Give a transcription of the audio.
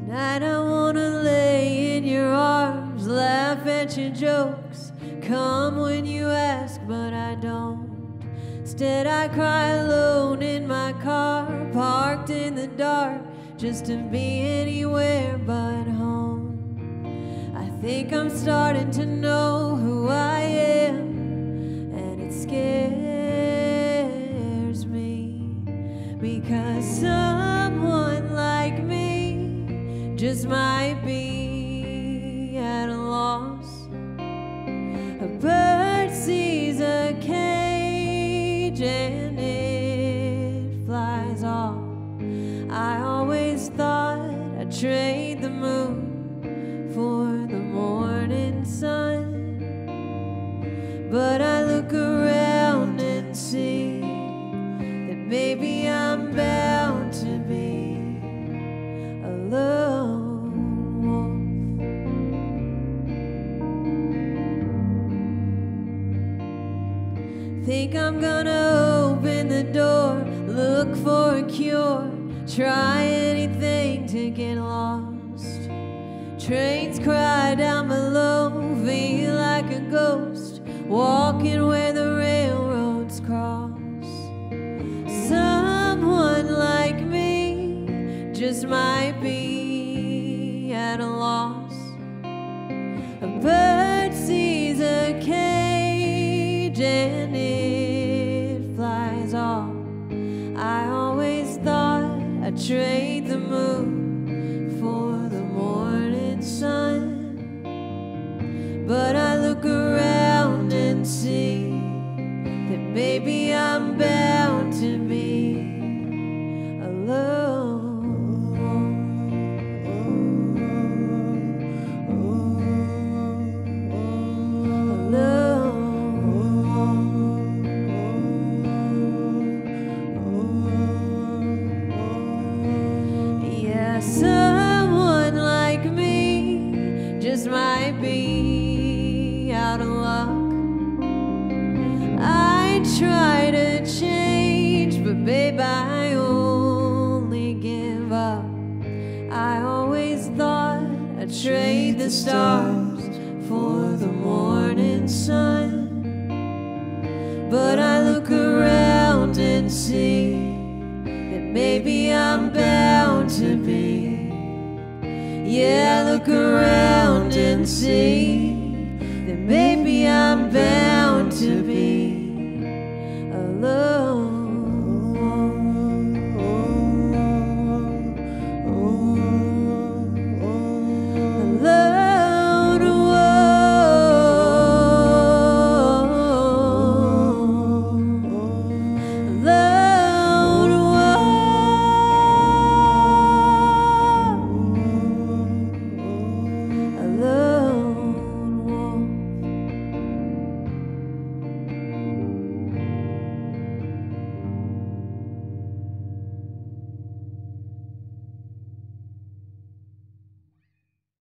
Tonight I wanna lay in your arms, laugh at your jokes, come when you ask, but I don't. Instead I cry alone in my car, parked in the dark, just to be anywhere but home. I think I'm starting to know who I am, and it scares me, because someone like me just might be at a loss. A bird sees a cage and it flies off. I always thought I'd trade the moon for the morning sun, but I look around and see that maybe I'm bound to be a lone wolf. Think I'm gonna open the door, look for a cure, try anything to get lost. Trains cry down below, feel like a ghost, walking where the railroads cross. Someone like me just might be at a loss. A bird sees a cage and it flies off. I always thought I'd trade the moon for the morning sun, but I look around and see that maybe I'm bound to be alone. Someone like me just might be out of luck. I try to change, but babe, I only give up. I always thought I'd trade the stars for the morning sun, but I look around and see that maybe I'm bound to be. Yeah, look around and see that maybe I'm bound to be